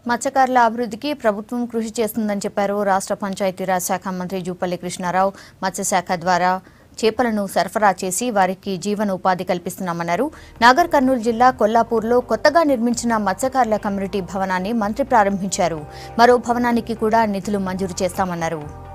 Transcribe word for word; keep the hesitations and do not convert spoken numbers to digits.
మత్స్యకారుల అభివృద్ధికి ప్రభుత్వం కృషి చేస్తుందని చెప్పారు రాష్ట్ర పంచాయతీరాజ్ శాఖ మంత్రి జూపల్లి కృష్ణారావు. మత్స్యశాఖ ద్వారా చేపలను సరఫరా చేసి వారికి జీవన ఉపాధి కల్పిస్తున్నామన్నారు. నాగర్ కర్నూలు జిల్లా కొల్లాపూర్లో కొత్తగా నిర్మించిన మత్స్యకారుల కమ్యూనిటీ భవనాన్ని మంత్రి ప్రారంభించారు. మరో భవనానికి కూడా నిధులు మంజూరు చేస్తామన్నారు.